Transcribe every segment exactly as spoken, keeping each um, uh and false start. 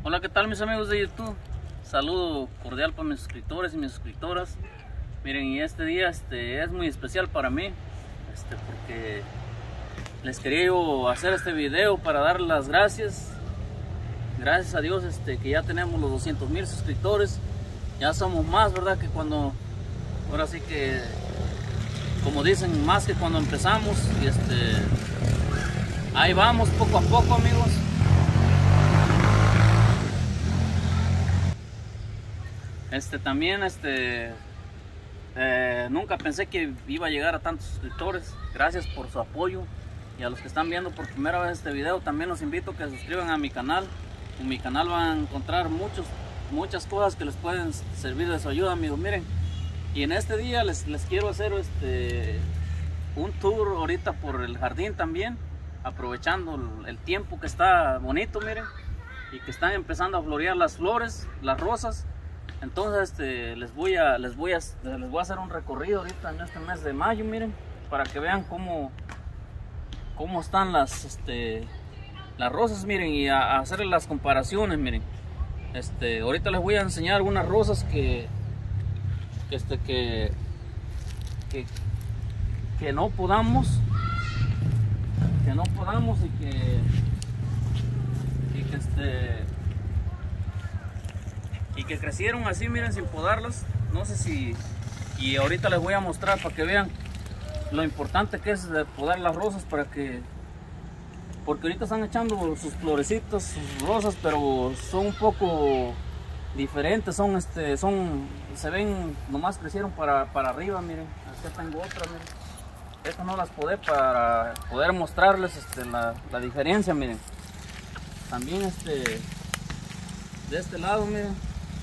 Hola, ¿qué tal mis amigos de YouTube? Saludo cordial para mis suscriptores y mis suscriptoras. Miren, y este día este, es muy especial para mí, este, porque les quería yo hacer este video para dar las gracias. Gracias a Dios este, que ya tenemos los doscientos mil suscriptores. Ya somos más, ¿verdad? Que cuando, ahora sí que, como dicen, más que cuando empezamos. Y este, ahí vamos poco a poco, amigos. Este también este eh, nunca pensé que iba a llegar a tantos suscriptores. Gracias por su apoyo, y a los que están viendo por primera vez este video también los invito a que se suscriban a mi canal. En mi canal van a encontrar muchos muchas cosas que les pueden servir de su ayuda, amigos. Miren, y en este día les, les quiero hacer este un tour ahorita por el jardín también, aprovechando el, el tiempo que está bonito, miren, y que están empezando a florear las flores, las rosas. Entonces este, les, voy a, les, voy a, les voy a hacer un recorrido ahorita en este mes de mayo, miren, para que vean cómo, cómo están las, este, las rosas, miren, y a, a hacer las comparaciones, miren. Este, ahorita les voy a enseñar algunas rosas que, que, este, que, que, que no podamos, que no podamos y que, y que este... y que crecieron así, miren, sin podarlas. No sé si, y ahorita les voy a mostrar para que vean lo importante que es de podar las rosas, para que, porque ahorita están echando sus florecitas, sus rosas, pero son un poco diferentes, son este, son, se ven, nomás crecieron para, para arriba, miren. Aquí tengo otra, miren. Estas no las podé para poder mostrarles este, la, la diferencia, miren. También este, de este lado, miren.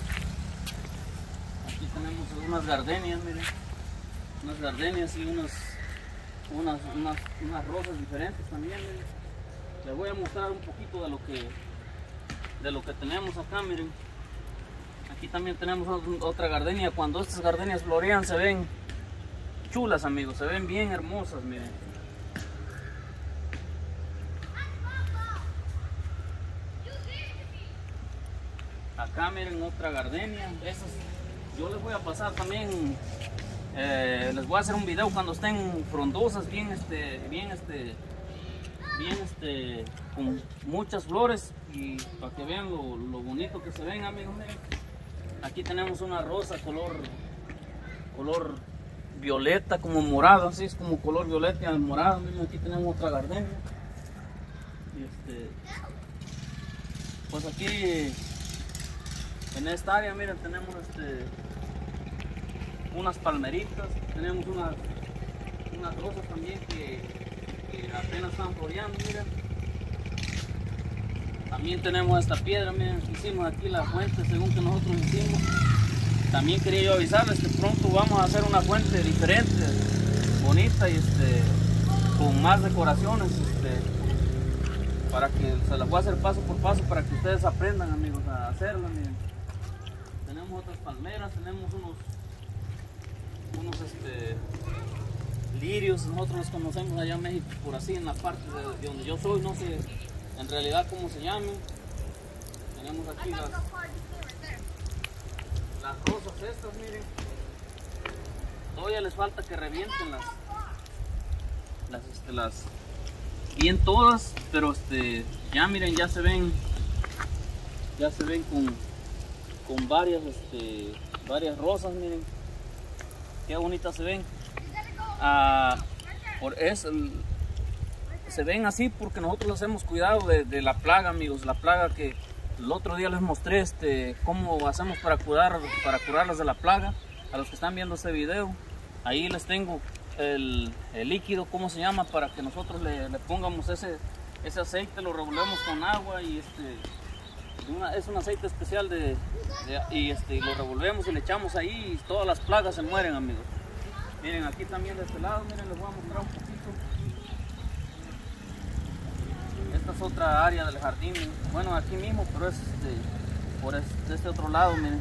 Aquí tenemos unas gardenias, miren, unas gardenias y unas, unas, unas, unas rosas diferentes también, miren. Les voy a mostrar un poquito de lo que, de lo que tenemos acá, miren. Aquí también tenemos otra gardenia. Cuando estas gardenias florean se ven chulas, amigos, se ven bien hermosas, miren. Acá miren otra gardenia. Esas yo les voy a pasar también, eh, les voy a hacer un video cuando estén frondosas, bien este, bien este, bien este, con muchas flores, y para que vean lo, lo bonito que se ven, amigos. Miren. Aquí tenemos una rosa color, color violeta, como morado, así es como color violeta y morado. Miren, aquí tenemos otra gardenia. Y este, pues aquí en esta área, miren, tenemos este, unas palmeritas, tenemos unas, unas rosas también que, que apenas están floreando, miren. También tenemos esta piedra, miren, hicimos aquí la fuente según que nosotros hicimos. También quería yo avisarles que pronto vamos a hacer una fuente diferente, bonita y este, con más decoraciones, este, para que se las voy a hacer paso por paso para que ustedes aprendan, amigos, a hacerla, miren. Tenemos otras palmeras, tenemos unos, unos este, lirios, nosotros los conocemos allá en México, por así, en la parte de, de donde yo soy, no sé en realidad cómo se llaman. Tenemos aquí las, las rosas estas, miren. Todavía les falta que revienten las, las, este, las, bien todas, pero este, ya miren, ya se ven, ya se ven con con varias, este, varias rosas, miren, qué bonitas se ven. Ah, por eso, se ven así porque nosotros les hemos cuidado de, de la plaga, amigos, la plaga que el otro día les mostré, este, cómo hacemos para cuidar, para curarlas de la plaga. A los que están viendo este video, ahí les tengo el, el líquido, cómo se llama, para que nosotros le, le pongamos ese, ese aceite, lo revolvemos con agua y este, Una, es un aceite especial de, de, y este, lo revolvemos y le echamos ahí y todas las plagas se mueren, amigos. Miren, aquí también de este lado, miren, les voy a mostrar un poquito. Esta es otra área del jardín, bueno, aquí mismo, pero es este, por este, este otro lado, miren.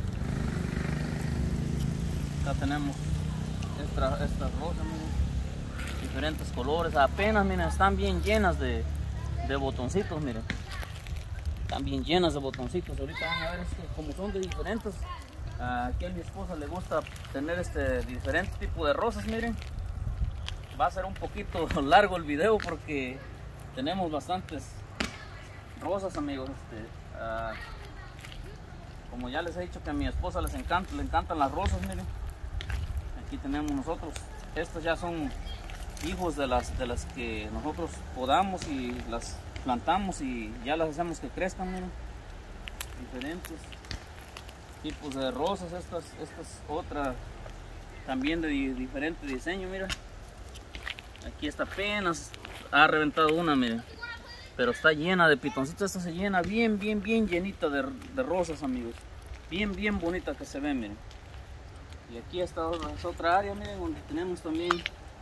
Acá tenemos estas esta rosas, miren, diferentes colores, apenas, miren, están bien llenas de, de botoncitos, miren. Están bien llenas de botoncitos. Ahorita van a ver, es que como son de diferentes, aquí a mi esposa le gusta tener este diferente tipo de rosas. Miren, va a ser un poquito largo el video porque tenemos bastantes rosas, amigos. Este, uh, como ya les he dicho que a mi esposa les encanta, le encantan las rosas. Miren, aquí tenemos nosotros, estos ya son hijos de las, de las que nosotros podamos y las plantamos y ya las hacemos que crezcan. Miren, diferentes tipos de rosas. Estas, estas otra también de diferente diseño. Mira, aquí está, apenas ha reventado una, miren, pero está llena de pitoncitos. Esta se llena bien, bien, bien llenita de, de rosas, amigos. Bien, bien bonita que se ve, miren. Y aquí está es otra área, miren, donde tenemos también.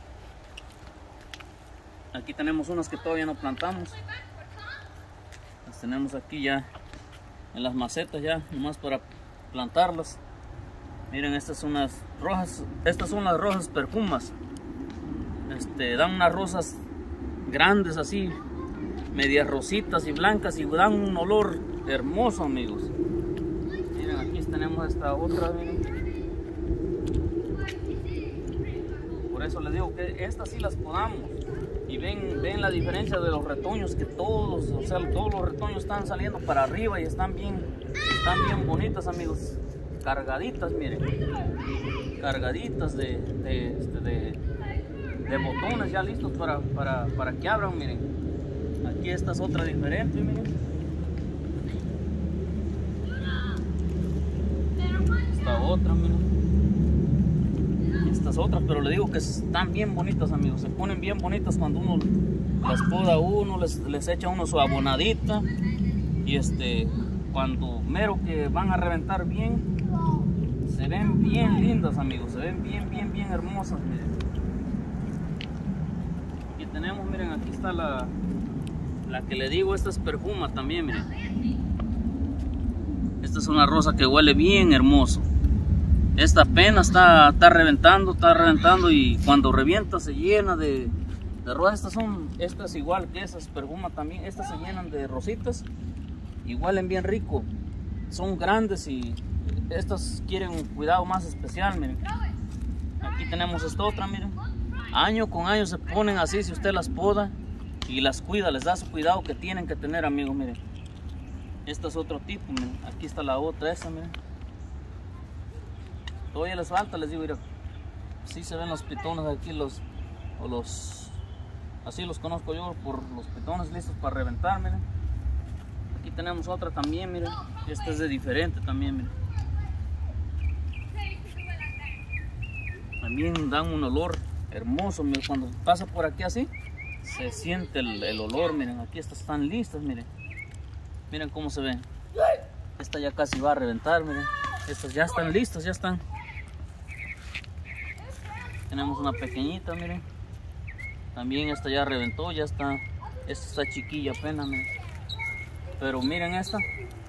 Aquí tenemos unas que todavía no plantamos. Las tenemos aquí ya en las macetas, ya nomás para plantarlas. Miren, estas son unas rojas. Estas son las rojas perfumas. Este, dan unas rosas grandes así, medias rositas y blancas, y dan un olor hermoso, amigos. Miren, aquí tenemos esta otra, miren. Por eso les digo que estas sí las podamos. Y ven, ven la diferencia de los retoños, que todos, o sea, todos los retoños están saliendo para arriba y están bien, están bien bonitas, amigos. Cargaditas, miren. Cargaditas de, de, de, de, de botones ya listos para, para, para que abran, miren. Aquí esta es otra diferente, miren. Esta otra, miren. Estas otras, pero le digo que están bien bonitas, amigos. Se ponen bien bonitas cuando uno las poda, uno les, les echa uno su abonadita. Y este, cuando mero que van a reventar bien, se ven bien lindas, amigos. Se ven bien, bien, bien hermosas, miren. Aquí tenemos, miren, aquí está la, la que le digo, esta es perfuma también, miren. Esta es una rosa que huele bien hermoso. Esta apenas está, está reventando, está reventando, y cuando revienta se llena de, de rosas. Estas son, estas igual que esas, perfuma también. Estas se llenan de rositas y huelen bien rico. Son grandes y estas quieren un cuidado más especial, miren. Aquí tenemos esta otra, miren. Año con año se ponen así si usted las poda y las cuida, les da su cuidado que tienen que tener, amigos, miren. Esta es otro tipo, miren. Aquí está la otra, esa, miren. Todavía les falta, les digo, mira, sí se ven los pitones aquí, los, o los, así los conozco yo, por los pitones listos para reventar, miren. Aquí tenemos otra también, miren. Esta es de diferente también, miren. También dan un olor hermoso, miren. Cuando pasa por aquí así, se siente el, el olor, miren. Aquí estas están listas, miren. Miren cómo se ven. Esta ya casi va a reventar, miren. Estas ya están listas, ya están. Tenemos una pequeñita, miren. También esta ya reventó, ya está. Esta está chiquilla apenas, miren. Pero miren esta.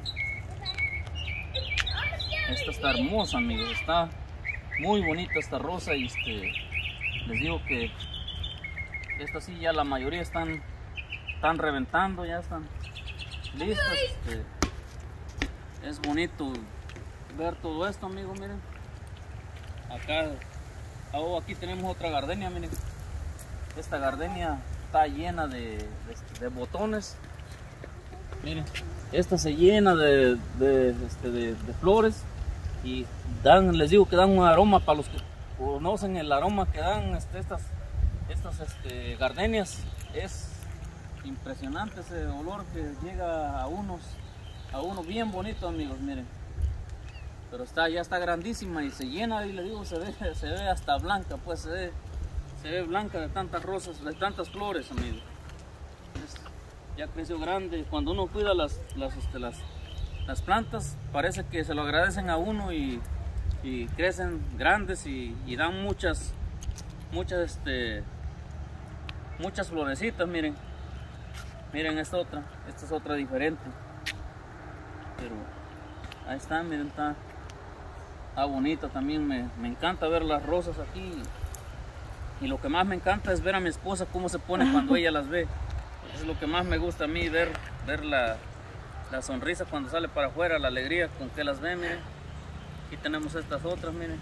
Esta está hermosa, amigos. Está muy bonita esta rosa. Y este, les digo que esta sí ya la mayoría están, están reventando, ya están listas. Este, es bonito ver todo esto, amigos, miren. Acá, oh, aquí tenemos otra gardenia, miren. Esta gardenia está llena de, de, de botones. Miren, esta se llena de, de, este, de, de flores y dan, les digo que dan un aroma. Para los que conocen el aroma que dan este, estas, estas este, gardenias, es impresionante ese olor que llega a unos, a uno bien bonito, amigos, miren. Pero está, ya está grandísima y se llena, y le digo, se ve, se ve hasta blanca, pues se ve, se ve blanca de tantas rosas, de tantas flores, amigos. Es, ya creció grande. Cuando uno cuida las, las, este, las, las plantas, parece que se lo agradecen a uno y, y crecen grandes y, y dan muchas, muchas, este, muchas florecitas, miren. Miren esta otra, esta es otra diferente. Pero ahí está, miren, está. Está bonita también, me, me encanta ver las rosas aquí. Y lo que más me encanta es ver a mi esposa cómo se pone cuando ella las ve. Es lo que más me gusta a mí, ver, ver la, la sonrisa cuando sale para afuera, la alegría con que las ven, miren. Aquí tenemos estas otras, miren.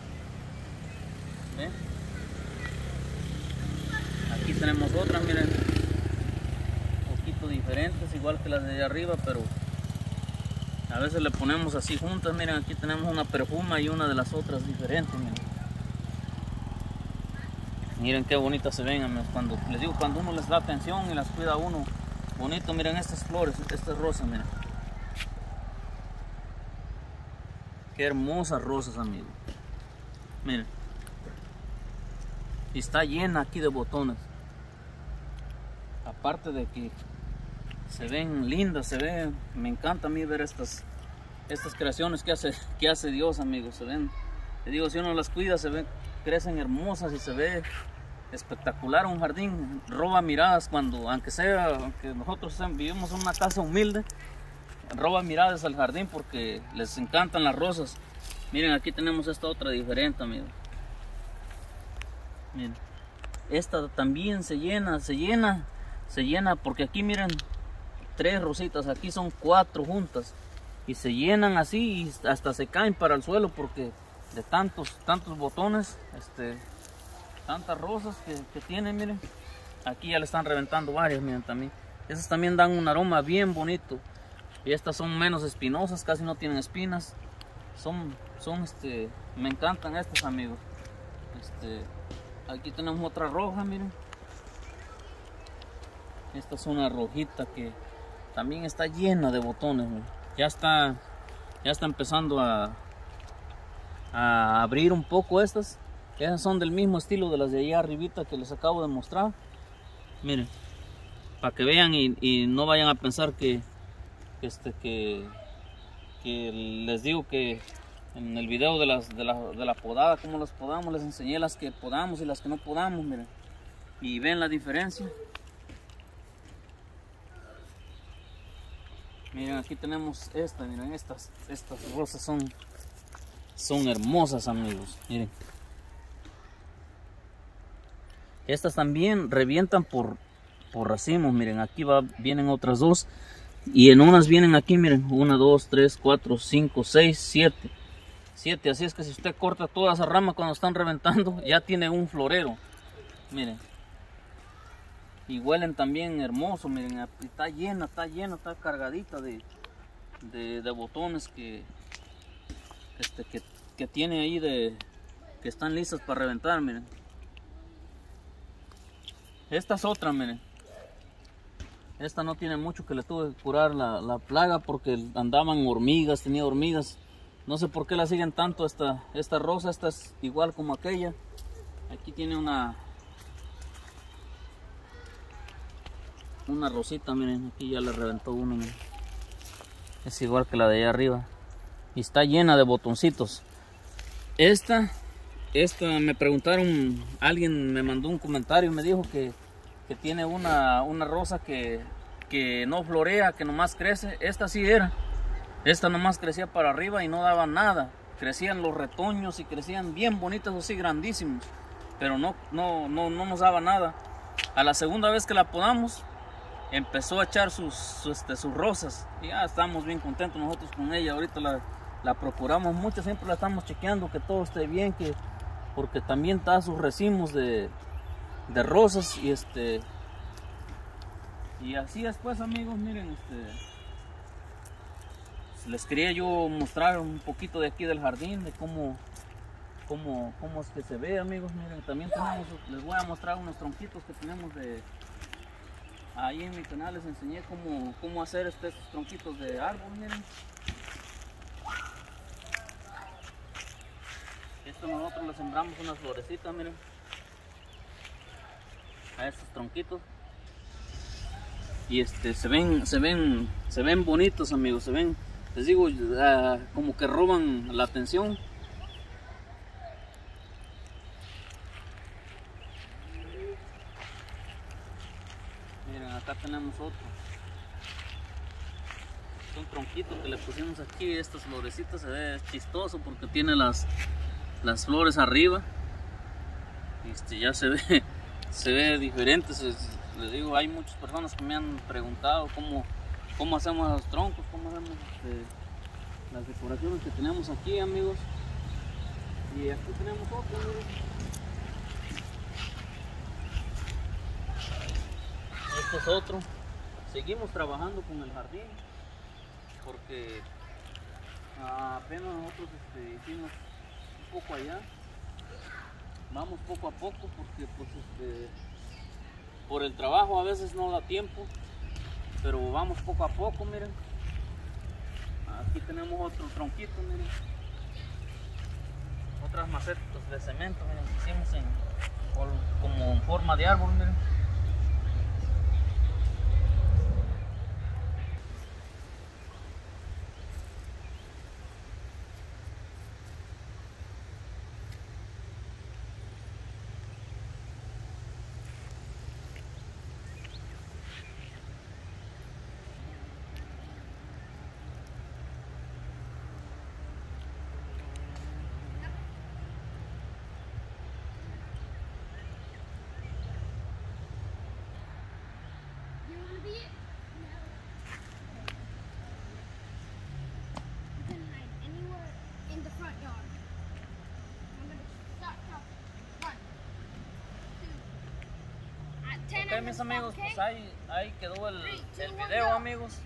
¿Ven? Aquí tenemos otras, miren. Un poquito diferentes, igual que las de allá arriba, pero a veces le ponemos así juntas. Miren, aquí tenemos una perfuma y una de las otras diferentes, miren. Miren qué bonitas se ven, amigos. Cuando les digo, cuando uno les da atención y las cuida a uno bonito, miren estas flores, estas rosas, miren. Qué hermosas rosas, amigos. Miren. Y está llena aquí de botones. Aparte de que se ven lindas, se ven, me encanta a mí ver estas, estas creaciones que hace, que hace Dios, amigos. Se ven, les digo, si uno las cuida, se ven, crecen hermosas y se ve espectacular un jardín. Roba miradas cuando, aunque sea, aunque nosotros vivimos en una casa humilde, roba miradas al jardín porque les encantan las rosas. Miren, aquí tenemos esta otra diferente, amigos. Miren, esta también se llena, se llena, se llena, porque aquí miren, tres rositas, aquí son cuatro juntas y se llenan así y hasta se caen para el suelo porque de tantos, tantos botones, este, tantas rosas que, que tienen, miren. Aquí ya le están reventando varias, miren también. Esas también dan un aroma bien bonito. Y estas son menos espinosas, casi no tienen espinas. Son, son este, me encantan estas, amigos. Este, aquí tenemos otra roja, miren. Esta es una rojita que también está llena de botones, miren. Ya está, ya está empezando a, a abrir un poco estas. Esas son del mismo estilo de las de allá arribita que les acabo de mostrar. Miren, para que vean y, y no vayan a pensar que, que, este, que, que les digo que en el video de, las, de, la, de la podada, cómo las podamos, les enseñé las que podamos y las que no podamos, miren. Y ven la diferencia. Miren, aquí tenemos esta, miren, estas, estas rosas son, son hermosas, amigos, miren. Estas también revientan por, por racimos, miren, aquí va, vienen otras dos. Y en unas vienen aquí, miren, una, dos, tres, cuatro, cinco, seis, siete. Siete, así es que si usted corta toda esa rama cuando están reventando, ya tiene un florero. Miren. Y huelen también hermoso, miren, está llena, está llena, está cargadita de, de, de botones que, este, que, que tiene ahí, de, que están listas para reventar, miren. Esta es otra, miren. Esta no tiene mucho que le tuve que curar la, la plaga porque andaban hormigas, tenía hormigas. No sé por qué la siguen tanto esta, esta rosa. Esta es igual como aquella. Aquí tiene una una rosita, miren. Aquí ya le reventó uno, miren. Es igual que la de allá arriba. Y está llena de botoncitos. Esta, esta me preguntaron, alguien me mandó un comentario y me dijo que, que tiene una, una rosa que, que no florea, que nomás crece. Esta sí era. Esta nomás crecía para arriba y no daba nada. Crecían los retoños y crecían bien bonitos, así grandísimos. Pero no, no, no, no nos daba nada. A la segunda vez que la podamos, empezó a echar sus, sus, este, sus rosas. Y ya estamos bien contentos nosotros con ella. Ahorita la, la procuramos mucho, siempre la estamos chequeando que todo esté bien, que, porque también está sus racimos de, de rosas. Y este y así es, pues, amigos, miren, este les quería yo mostrar un poquito de aquí del jardín, de cómo, cómo, cómo es que se ve, amigos. Miren, también tenemos, les voy a mostrar unos tronquitos que tenemos de... Ahí en mi canal les enseñé cómo, cómo hacer estos tronquitos de árbol, miren. Esto nosotros le sembramos unas florecitas, miren. A estos tronquitos. Y este, se ven, se ven, se ven bonitos, amigos, se ven... Les digo, uh, como que roban la atención. Miren, acá tenemos otro. Es un tronquito que le pusimos aquí. Estas florecitas se ve chistoso porque tiene las, las flores arriba. Este, ya se ve, se ve diferente. Les digo, hay muchas personas que me han preguntado cómo, cómo hacemos los troncos, cómo hacemos este, las decoraciones que tenemos aquí, amigos. Y aquí tenemos otro, amigos. Este es otro. Seguimos trabajando con el jardín porque ah, apenas nosotros este, hicimos un poco allá. Vamos poco a poco porque pues este, por el trabajo a veces no da tiempo, pero vamos poco a poco. Miren, aquí tenemos otro tronquito, miren, otras macetas de cemento, miren, que hicimos en, como en forma de árbol, miren. Ok, mis amigos, pues ahí, ahí quedó el, el video, amigos.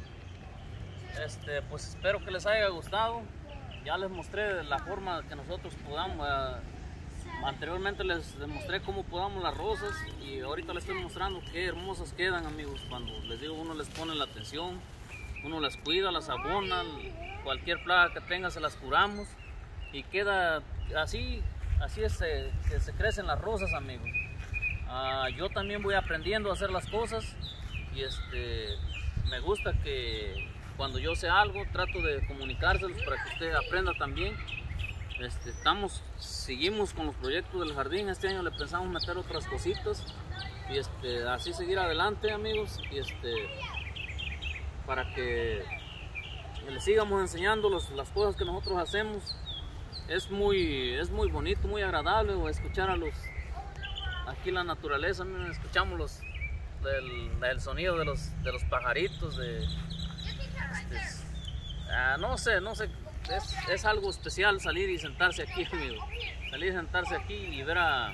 Este, pues espero que les haya gustado. Ya les mostré la forma que nosotros podamos. Eh, anteriormente les demostré cómo podamos las rosas y ahorita les estoy mostrando qué hermosas quedan, amigos. Cuando les digo, uno les pone la atención, uno las cuida, las abona, cualquier plaga que tenga se las curamos y queda así, así es eh, que se crecen las rosas, amigos. Uh, yo también voy aprendiendo a hacer las cosas y este, me gusta que cuando yo sé algo trato de comunicárselos para que usted aprenda también. Este, estamos, seguimos con los proyectos del jardín. Este año le pensamos meter otras cositas y este, así seguir adelante, amigos, y este, para que les sigamos enseñando los, las cosas que nosotros hacemos. Es muy, es muy bonito, muy agradable escuchar a los aquí la naturaleza. Miren, escuchamos los, el, el sonido de los, de los pajaritos, de, este, ah, no sé, no sé, es, es algo especial salir y sentarse aquí, amigo. Salir y sentarse aquí y ver a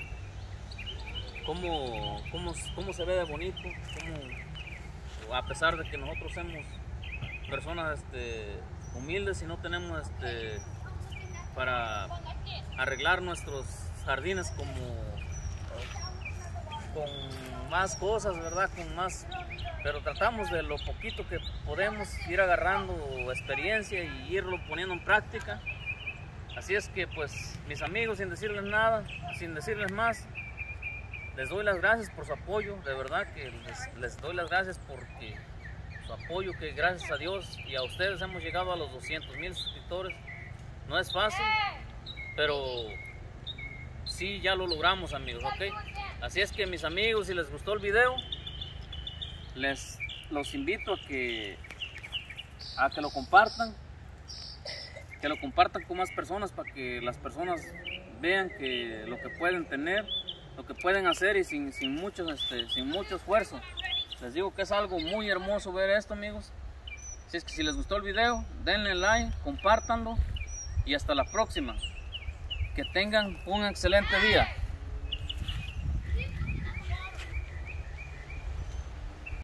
cómo, cómo, cómo se ve de bonito, cómo, a pesar de que nosotros somos personas este, humildes y no tenemos este, para arreglar nuestros jardines como con más cosas, ¿verdad? Con más, pero tratamos de lo poquito que podemos ir agarrando experiencia y irlo poniendo en práctica. Así es que pues mis amigos, sin decirles nada, sin decirles más, les doy las gracias por su apoyo. De verdad que les, les doy las gracias porque su apoyo, que gracias a Dios y a ustedes hemos llegado a los doscientos mil suscriptores. No es fácil, pero sí, ya lo logramos, amigos, ¿ok? Así es que mis amigos, si les gustó el video, les los invito a que a que lo compartan, que lo compartan con más personas para que las personas vean que lo que pueden tener, lo que pueden hacer y sin, sin, mucho, este, sin mucho esfuerzo. Les digo que es algo muy hermoso ver esto, amigos. Así es que si les gustó el video, denle like, compártanlo y hasta la próxima. Que tengan un excelente día.